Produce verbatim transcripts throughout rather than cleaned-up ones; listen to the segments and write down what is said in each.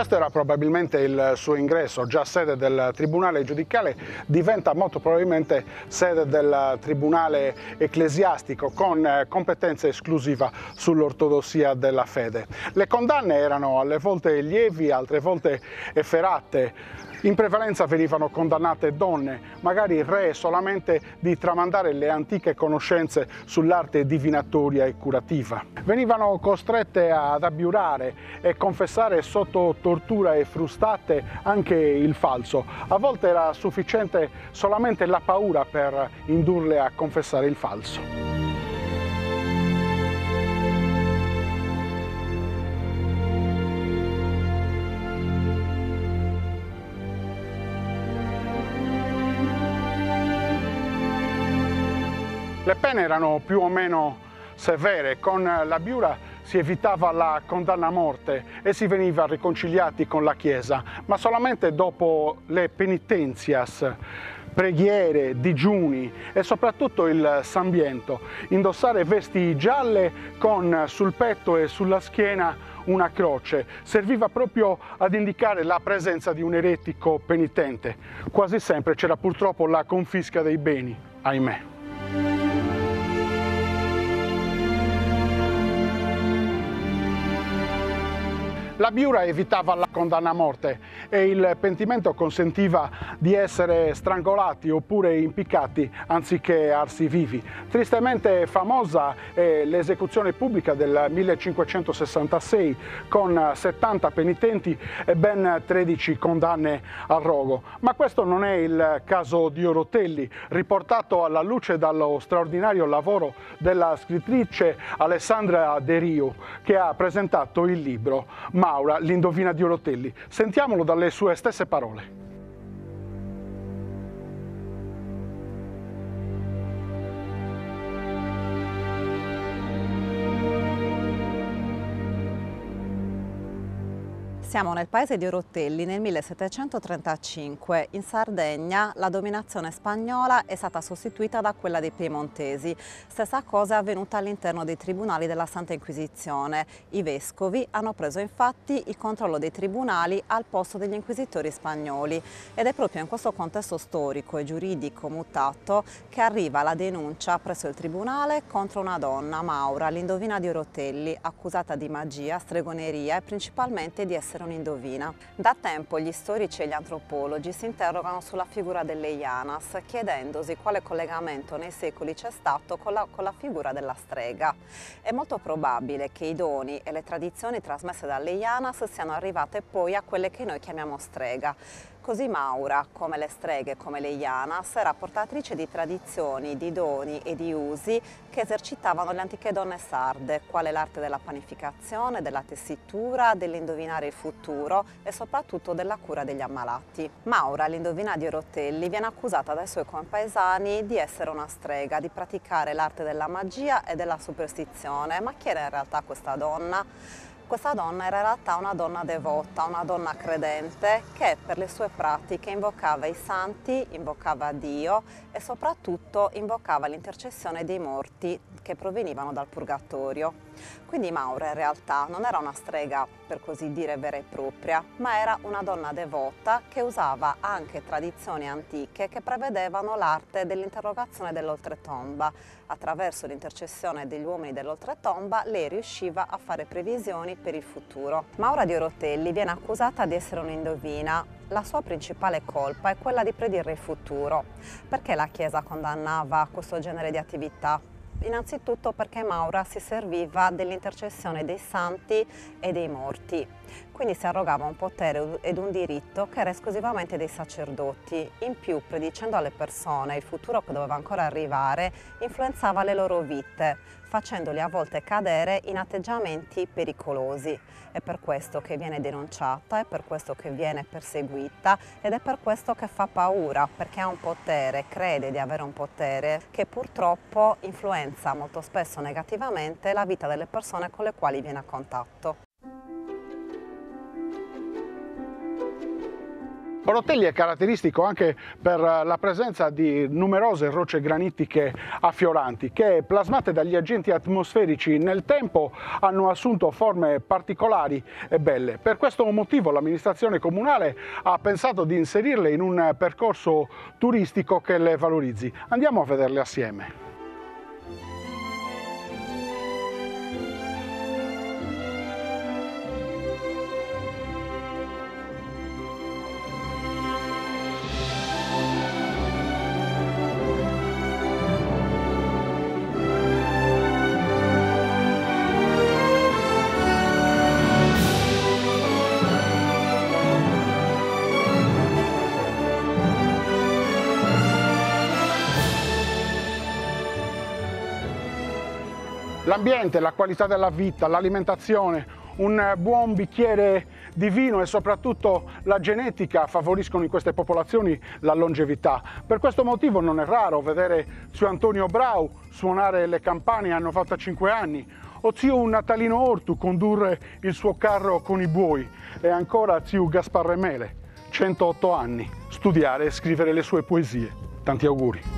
Questo era probabilmente il suo ingresso, già sede del tribunale giudicale, diventa molto probabilmente sede del tribunale ecclesiastico con competenza esclusiva sull'ortodossia della fede. Le condanne erano alle volte lievi, altre volte efferatte. In prevalenza venivano condannate donne, magari ree solamente di tramandare le antiche conoscenze sull'arte divinatoria e curativa. Venivano costrette ad abiurare e confessare sotto tortura e frustate anche il falso. A volte era sufficiente solamente la paura per indurle a confessare il falso. Le pene erano più o meno severe, con l'abiura si evitava la condanna a morte e si veniva riconciliati con la Chiesa, ma solamente dopo le penitenzias, preghiere, digiuni e soprattutto il sambiento. Indossare vesti gialle con sul petto e sulla schiena una croce serviva proprio ad indicare la presenza di un eretico penitente. Quasi sempre c'era purtroppo la confisca dei beni, ahimè. L'abiura evitava la condanna a morte e il pentimento consentiva di essere strangolati oppure impiccati anziché arsi vivi. Tristemente famosa è l'esecuzione pubblica del millecinquecentosessantasei con settanta penitenti e ben tredici condanne al rogo. Ma questo non è il caso di Orotelli, riportato alla luce dallo straordinario lavoro della scrittrice Alessandra De Rio, che ha presentato il libro Maura, l'indovina di Orotelli. Sentiamolo dalle sue stesse parole. Siamo nel paese di Orotelli nel millesettecentotrentacinque. In Sardegna la dominazione spagnola è stata sostituita da quella dei piemontesi. Stessa cosa è avvenuta all'interno dei tribunali della Santa Inquisizione. I vescovi hanno preso infatti il controllo dei tribunali al posto degli inquisitori spagnoli ed è proprio in questo contesto storico e giuridico mutato che arriva la denuncia presso il tribunale contro una donna, Maura, l'indovina di Orotelli, accusata di magia, stregoneria e principalmente di essere un'indovina. Da tempo gli storici e gli antropologi si interrogano sulla figura delle Ianas, chiedendosi quale collegamento nei secoli c'è stato con la, con la figura della strega. È molto probabile che i doni e le tradizioni trasmesse dalle Ianas siano arrivate poi a quelle che noi chiamiamo strega. Così Maura, come le streghe, come le Ianas, era portatrice di tradizioni, di doni e di usi che esercitavano le antiche donne sarde, quale l'arte della panificazione, della tessitura, dell'indovinare il futuro e soprattutto della cura degli ammalati. Maura, l'indovina di Orotelli, viene accusata dai suoi compaesani di essere una strega, di praticare l'arte della magia e della superstizione. Ma chi era in realtà questa donna? Questa donna era in realtà una donna devota, una donna credente che per le sue pratiche invocava i santi, invocava Dio e soprattutto invocava l'intercessione dei morti che provenivano dal purgatorio. Quindi Maura in realtà non era una strega per così dire vera e propria, ma era una donna devota che usava anche tradizioni antiche che prevedevano l'arte dell'interrogazione dell'oltretomba. Attraverso l'intercessione degli uomini dell'oltretomba lei riusciva a fare previsioni per il futuro. Maura di Orotelli viene accusata di essere un'indovina. La sua principale colpa è quella di predire il futuro. Perché la Chiesa condannava questo genere di attività? Innanzitutto perché Maura si serviva dell'intercessione dei santi e dei morti, quindi si arrogava un potere ed un diritto che era esclusivamente dei sacerdoti. In più, predicendo alle persone il futuro che doveva ancora arrivare, influenzava le loro vite, facendoli a volte cadere in atteggiamenti pericolosi. È per questo che viene denunciata, è per questo che viene perseguita ed è per questo che fa paura, perché ha un potere, crede di avere un potere che purtroppo influenza molto spesso negativamente la vita delle persone con le quali viene a contatto. Orotelli è caratteristico anche per la presenza di numerose rocce granitiche affioranti che, plasmate dagli agenti atmosferici nel tempo, hanno assunto forme particolari e belle. Per questo motivo l'amministrazione comunale ha pensato di inserirle in un percorso turistico che le valorizzi. Andiamo a vederle assieme. L'ambiente, la qualità della vita, l'alimentazione, un buon bicchiere di vino e soprattutto la genetica favoriscono in queste popolazioni la longevità. Per questo motivo non è raro vedere zio Antonio Brau suonare le campane a novantacinque anni o zio Natalino Ortu condurre il suo carro con i buoi e ancora zio Gasparre Mele, centootto anni, studiare e scrivere le sue poesie. Tanti auguri!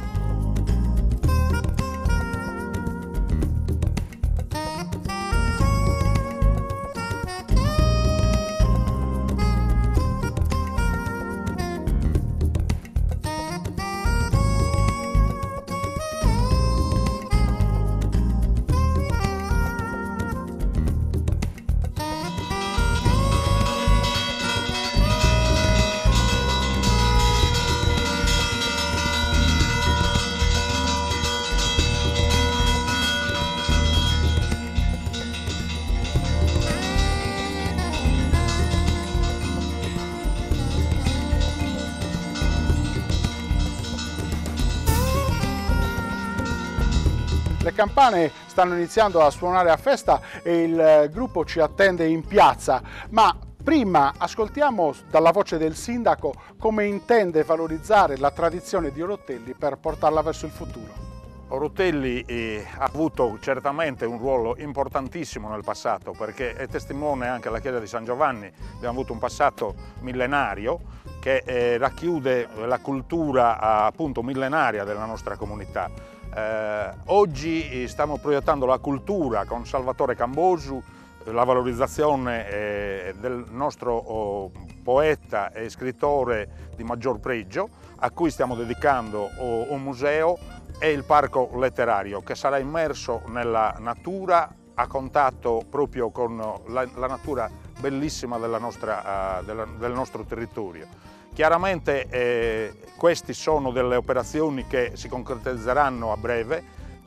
Le campane stanno iniziando a suonare a festa e il gruppo ci attende in piazza, ma prima ascoltiamo dalla voce del sindaco come intende valorizzare la tradizione di Orotelli per portarla verso il futuro. Orotelli eh, ha avuto certamente un ruolo importantissimo nel passato, perché è testimone anche la chiesa di San Giovanni. Abbiamo avuto un passato millenario che eh, racchiude la cultura appunto millenaria della nostra comunità. Eh, oggi stiamo proiettando la cultura con Salvatore Cambosu, la valorizzazione eh, del nostro oh, poeta e scrittore di maggior pregio, a cui stiamo dedicando oh, un museo, e il parco letterario che sarà immerso nella natura, a contatto proprio con la, la natura bellissima della nostra, uh, della, del nostro territorio. Chiaramente eh, queste sono delle operazioni che si concretizzeranno a breve,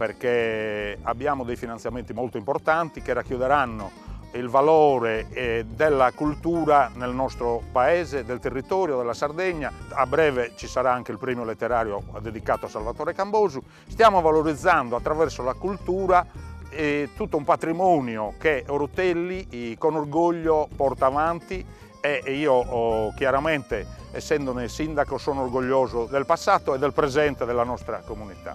perché abbiamo dei finanziamenti molto importanti che racchiuderanno il valore eh, della cultura nel nostro paese, del territorio della Sardegna. A breve ci sarà anche il premio letterario dedicato a Salvatore Cambosu. Stiamo valorizzando attraverso la cultura eh, tutto un patrimonio che Orotelli eh, con orgoglio porta avanti, e io oh, chiaramente, essendone sindaco, sono orgoglioso del passato e del presente della nostra comunità.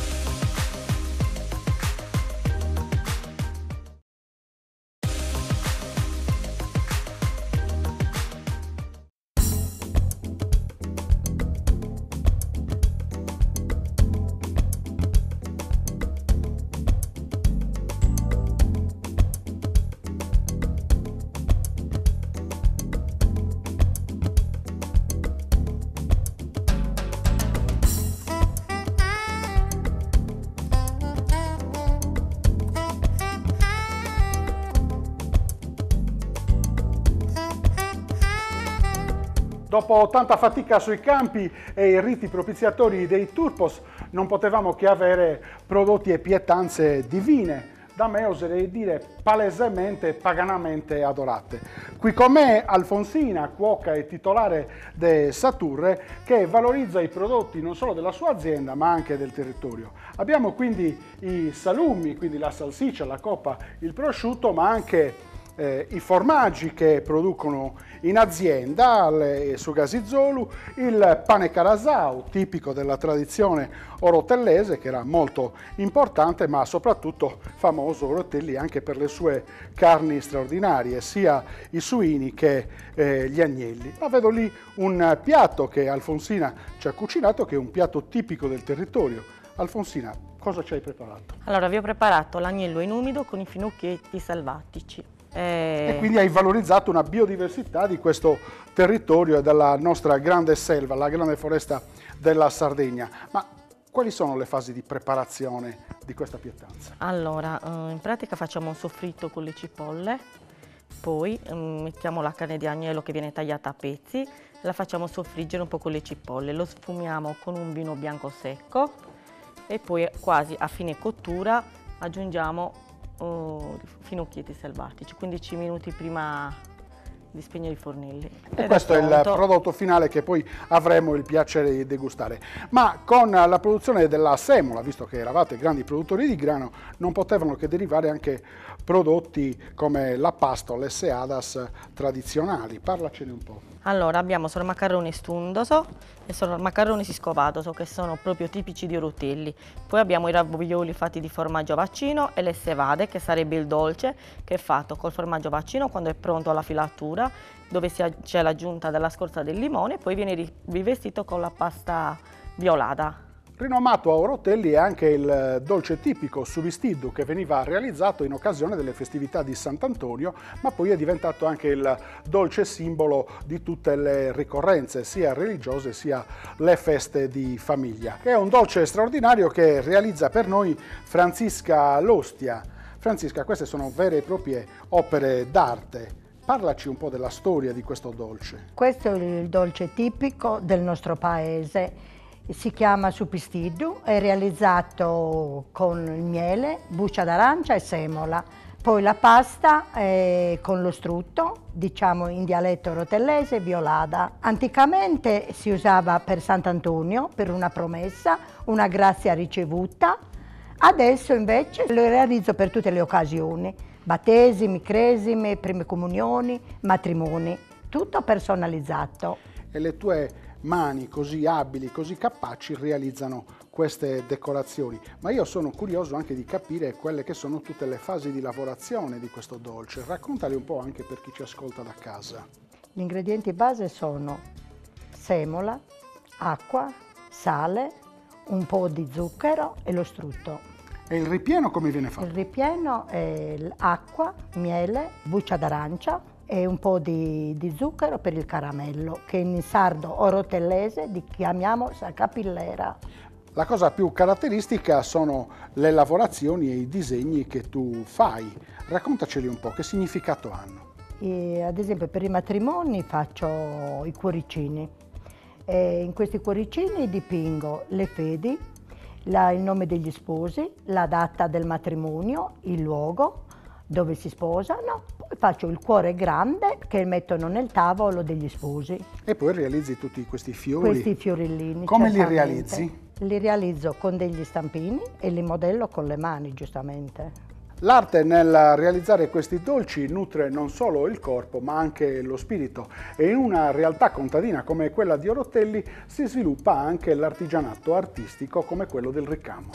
Dopo tanta fatica sui campi e i riti propiziatori dei turpos, non potevamo che avere prodotti e pietanze divine, da me oserei dire palesemente e paganamente adorate. Qui con me Alfonsina, cuoca e titolare de Saturre, che valorizza i prodotti non solo della sua azienda ma anche del territorio. Abbiamo quindi i salumi, quindi la salsiccia, la coppa, il prosciutto, ma anche eh, i formaggi che producono in azienda, le Sugasizolu, il pane carasau, tipico della tradizione orotellese, che era molto importante, ma soprattutto famoso Orotelli anche per le sue carni straordinarie, sia i suini che eh, gli agnelli. Ma vedo lì un piatto che Alfonsina ci ha cucinato, che è un piatto tipico del territorio. Alfonsina, cosa ci hai preparato? Allora, vi ho preparato l'agnello in umido con i finocchietti selvatici. E... e quindi hai valorizzato una biodiversità di questo territorio e della nostra grande selva, la grande foresta della Sardegna. Ma quali sono le fasi di preparazione di questa pietanza? Allora, in pratica facciamo un soffritto con le cipolle, poi mettiamo la carne di agnello che viene tagliata a pezzi, la facciamo soffriggere un po' con le cipolle, lo sfumiamo con un vino bianco secco e poi quasi a fine cottura aggiungiamo uh, finocchietti selvatici, quindici minuti prima di spegnere i fornelli. E questo è, è il prodotto finale che poi avremo il piacere di degustare. Ma con la produzione della semola, visto che eravate grandi produttori di grano, non potevano che derivare anche prodotti come la pasta o le seadas tradizionali. Parlacene un po'. Allora, abbiamo sormacarrone stundoso e sormacarrone siscovadoso, che sono proprio tipici di Orotelli. Poi abbiamo i ravioli fatti di formaggio vaccino e le sevade, che sarebbe il dolce, che è fatto col formaggio vaccino quando è pronto alla filatura, dove c'è l'aggiunta della scorza del limone, e poi viene rivestito con la pasta violata. Rinomato a Orotelli è anche il dolce tipico subistiddu, che veniva realizzato in occasione delle festività di Sant'Antonio, ma poi è diventato anche il dolce simbolo di tutte le ricorrenze, sia religiose sia le feste di famiglia. È un dolce straordinario che realizza per noi Francisca Lostia. Francisca, queste sono vere e proprie opere d'arte. Parlaci un po' della storia di questo dolce. Questo è il dolce tipico del nostro paese. Si chiama supistiddu, è realizzato con il miele, buccia d'arancia e semola. Poi la pasta è con lo strutto, diciamo in dialetto rotellese, violada. Anticamente si usava per Sant'Antonio, per una promessa, una grazia ricevuta. Adesso invece lo realizzo per tutte le occasioni, battesimi, cresime, prime comunioni, matrimoni, tutto personalizzato. E le tue mani così abili, così capaci realizzano queste decorazioni, ma io sono curioso anche di capire quelle che sono tutte le fasi di lavorazione di questo dolce. Raccontali un po' anche per chi ci ascolta da casa. Gli ingredienti base sono semola, acqua, sale, un po' di zucchero e lo strutto. E il ripieno come viene fatto? Il ripieno è acqua, miele, buccia d'arancia e un po' di, di zucchero per il caramello, che in sardo orotellese chiamiamo capillera. La cosa più caratteristica sono le lavorazioni e i disegni che tu fai. Raccontaceli un po', che significato hanno? E, ad esempio per i matrimoni faccio i cuoricini. E in questi cuoricini dipingo le fedi, la, il nome degli sposi, la data del matrimonio, il luogo dove si sposano, poi faccio il cuore grande che mettono nel tavolo degli sposi. E poi realizzi tutti questi fiori? Questi fiorellini. Come li realizzi? Li realizzo con degli stampini e li modello con le mani, giustamente. L'arte nel realizzare questi dolci nutre non solo il corpo ma anche lo spirito, e in una realtà contadina come quella di Orotelli si sviluppa anche l'artigianato artistico come quello del ricamo.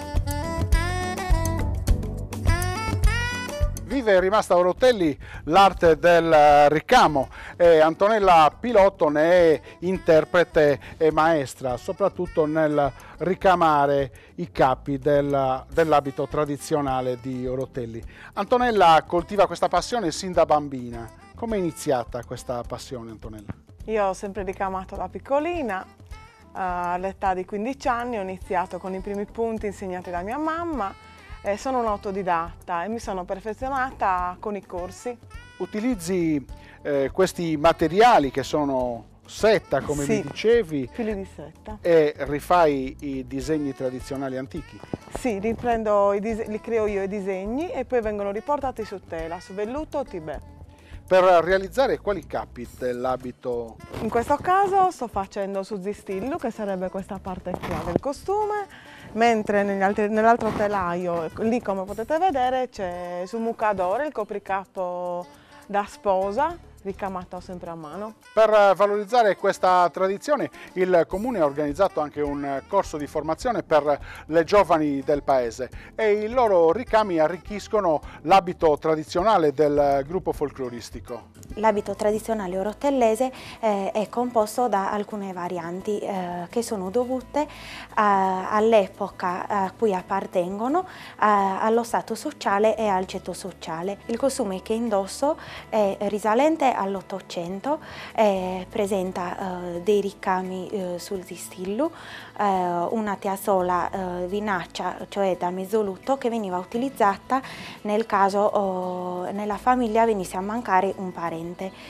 Vive e rimasta a Orotelli l'arte del ricamo e Antonella Pilotto ne è interprete e maestra, soprattutto nel ricamare i capi del, dell'abito tradizionale di Orotelli. Antonella coltiva questa passione sin da bambina. Come è iniziata questa passione, Antonella? Io ho sempre ricamato da piccolina, all'età di quindici anni ho iniziato con i primi punti insegnati da mia mamma. Eh, sono un'autodidatta e mi sono perfezionata con i corsi. Utilizzi eh, questi materiali che sono setta, come sì, mi dicevi, fili di setta, e rifai i disegni tradizionali antichi? Sì, riprendo i li creo io i disegni e poi vengono riportati su tela, su velluto o tibè. Per realizzare quali capi dell'abito? In questo caso sto facendo su zistillo, che sarebbe questa parte qua del costume, mentre nell'altro telaio, lì come potete vedere, c'è su mucadore il copricapo da sposa, ricamato sempre a mano. Per valorizzare questa tradizione il Comune ha organizzato anche un corso di formazione per le giovani del paese e i loro ricami arricchiscono l'abito tradizionale del gruppo folcloristico. L'abito tradizionale orotellese eh, è composto da alcune varianti eh, che sono dovute all'epoca a cui appartengono, a, allo stato sociale e al ceto sociale. Il costume che indosso è risalente all'Ottocento, eh, presenta eh, dei ricami eh, sul distillo, eh, una teasola eh, vinaccia, cioè da mezzolutto, che veniva utilizzata nel caso oh, nella famiglia venisse a mancare un parente.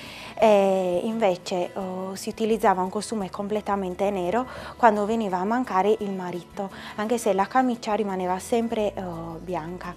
E invece oh, si utilizzava un costume completamente nero quando veniva a mancare il marito, anche se la camicia rimaneva sempre oh, bianca.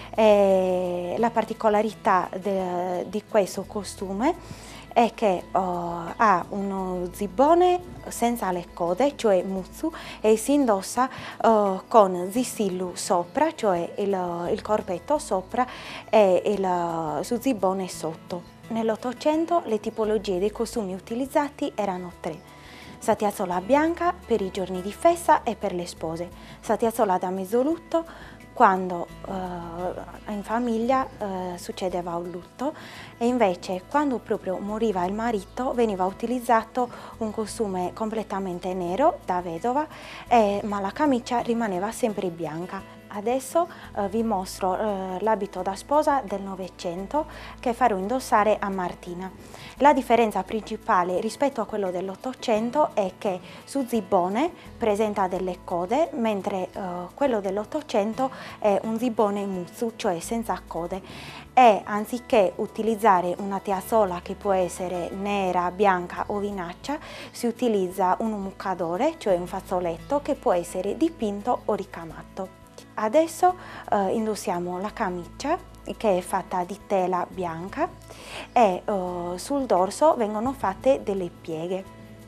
E la particolarità de, di questo costume è che oh, ha uno zibbone senza le code, cioè muzzu, e si indossa oh, con zistillu sopra, cioè il, il corpetto sopra e il su zibbone sotto. Nell'Ottocento le tipologie dei costumi utilizzati erano tre: satiazzola bianca per i giorni di festa e per le spose, satiazzola da mezzolutto quando eh, in famiglia eh, succedeva un lutto, e invece quando proprio moriva il marito veniva utilizzato un costume completamente nero da vedova, eh, ma la camicia rimaneva sempre bianca. Adesso eh, vi mostro eh, l'abito da sposa del Novecento che farò indossare a Martina. La differenza principale rispetto a quello dell'Ottocento è che su zibbone presenta delle code, mentre eh, quello dell'Ottocento è un zibbone muzzu, cioè senza code. E anziché utilizzare una teasola che può essere nera, bianca o vinaccia, si utilizza un muccadore, cioè un fazzoletto che può essere dipinto o ricamato. Adesso eh, indossiamo la camicia, che è fatta di tela bianca, e eh, sul dorso vengono fatte delle pieghe.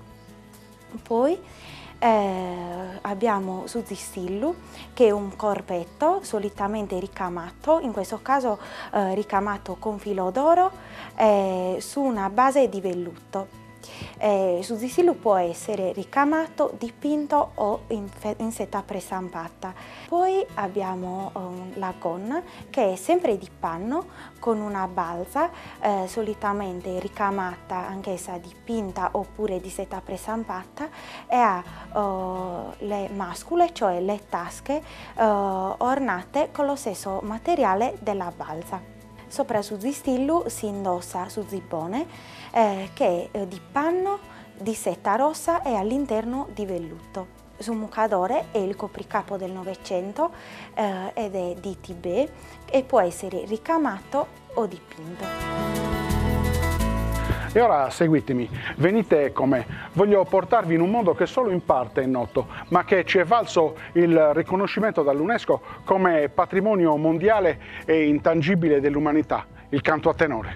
Poi eh, abbiamo su zistillu, che è un corpetto solitamente ricamato, in questo caso eh, ricamato con filo d'oro eh, su una base di velluto. Eh, su zistillu può essere ricamato, dipinto o in, in seta prestampata. Poi abbiamo um, la gonna, che è sempre di panno con una balza, eh, solitamente ricamata, anch'essa dipinta oppure di seta prestampata, e ha uh, le mascule, cioè le tasche, uh, ornate con lo stesso materiale della balza. Sopra su zistillu si indossa su zibbone, eh, che è di panno, di seta rossa e all'interno di velluto. Su muccadore è il copricapo del Novecento eh, ed è di Tibet e può essere ricamato o dipinto. E ora seguitemi, venite con me. Voglio portarvi in un mondo che solo in parte è noto, ma che ci è valso il riconoscimento dall'UNESCO come patrimonio mondiale e intangibile dell'umanità, il canto a tenore.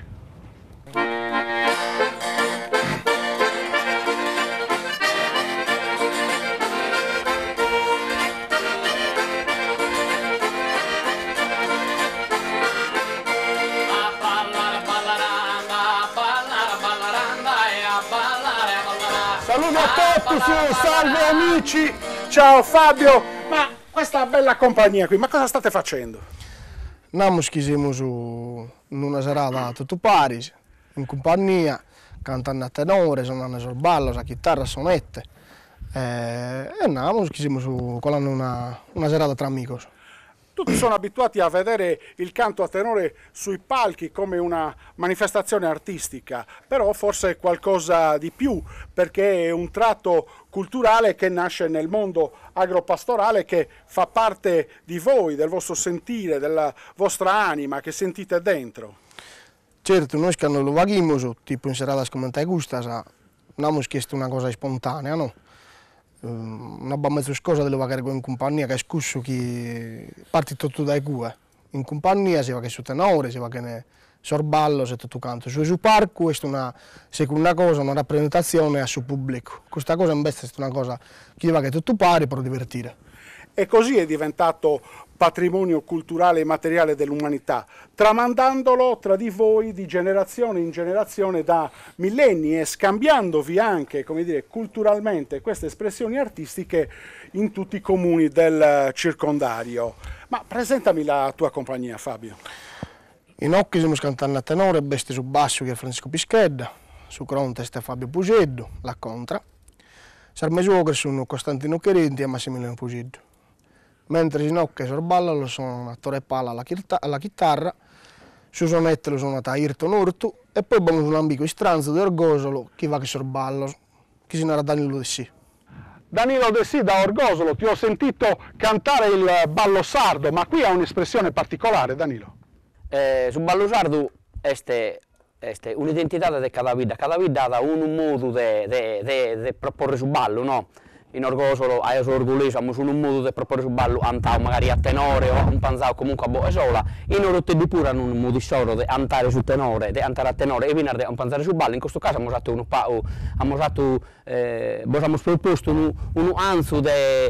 Saluto a tutti, salve amici, ciao Fabio, ma questa bella compagnia qui, ma cosa state facendo? Andiamo in una serata tutto Paris, in compagnia, cantando a tenore, suonando sul ballo, la chitarra, sonette, e andiamo su una, una serata tra amici. Tutti sono abituati a vedere il canto a tenore sui palchi come una manifestazione artistica, però forse è qualcosa di più, perché è un tratto culturale che nasce nel mondo agropastorale, che fa parte di voi, del vostro sentire, della vostra anima, che sentite dentro. Certo, noi quando lo vaghiamo, tipo in serata come te gusta, non abbiamo chiesto una cosa spontanea, no? Non abbiamo messo cosa di vagare in compagnia, che è scusso che parte tutto dai cue. In compagnia si va che su tenore, si va che ne sorballo, se tutto canto. Su, su parco questa è una seconda cosa, una rappresentazione a suo pubblico. Questa cosa invece è una cosa che va che tutto pari per divertire. E così è diventato patrimonio culturale e materiale dell'umanità, tramandandolo tra di voi di generazione in generazione da millenni e scambiandovi anche, come dire, culturalmente queste espressioni artistiche in tutti i comuni del circondario. Ma presentami la tua compagnia, Fabio. In occhi siamo cantando a tenore, bestia su basso che è Francesco Pischedda, su cronte è Fabio Puseddu, la contra. Sarme suocri sono Costantino Cherenti e Massimiliano Puseddu. Mentre in occhi e sorballa lo sono attore palla alla, alla chitarra, su sonette lo sono Ayrton Urtu e poi abbiamo un amico stranzo di Orgosolo che va che sorballo, che si narra Danilo De Sì. Danilo De Sì da Orgosolo, ti ho sentito cantare il ballo sardo, ma qui ha un'espressione particolare, Danilo. Eh, su ballo sardo este, este un'identità di cada vita, cada vita ha un modo di proporre su ballo, no? In Orgosolo, a Eso Orgulese, abbiamo un modo di proporre su ballo, antao magari a tenore o un panzao comunque a boe sola, in Orottelli pure hanno un modo solo di antare su tenore, di antare a tenore e venire a un panzare su ballo, in questo caso abbiamo usato, un, abbiamo usato, eh, abbiamo proposto un, un anzo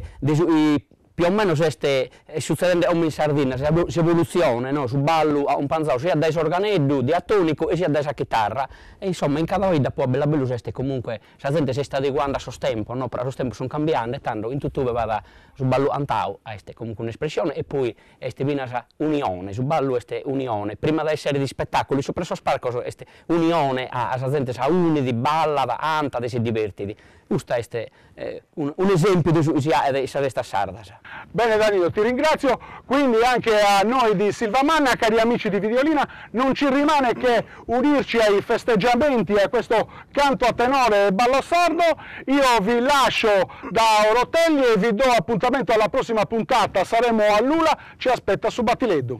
di più o meno se succede in Sardegna, si evoluzione, no? Su ballo a un panzao sia dai organeddu, di attonico e sia dai chitarra, e insomma in cada vita può bella bello se comunque, la gente si sta adeguando a suo tempo, no? Per lo tempo sono cambiando, tanto in tutto vada su ballo antau, è comunque un'espressione, e poi este viene a unione, su ballo è unione, prima di essere di spettacoli, sopra so sparco è unione, a la gente sa uni di balla, da anta, di si divertiti. Questo è eh, un, un esempio di questa sarda. Bene Danilo, ti ringrazio, quindi anche a noi di Silvamanna, cari amici di Videolina, non ci rimane che unirci ai festeggiamenti e a questo canto a tenore e ballo sardo. Io vi lascio da Orotelli e vi do appuntamento alla prossima puntata, saremo a Lula, ci aspetta su Battileddu.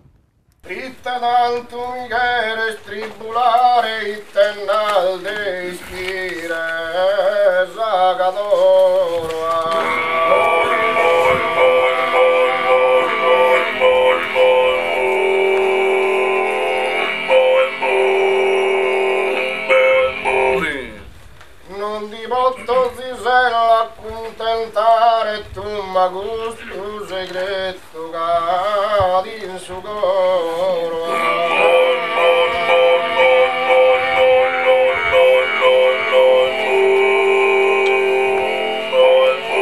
Ritta d'alto mighere stribulare ittennal de ispire zagadoro non di botto zisella accontentare tu ma gusto segreto cadi in su coro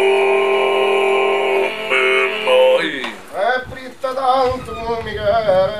e fritta tanto mi chiede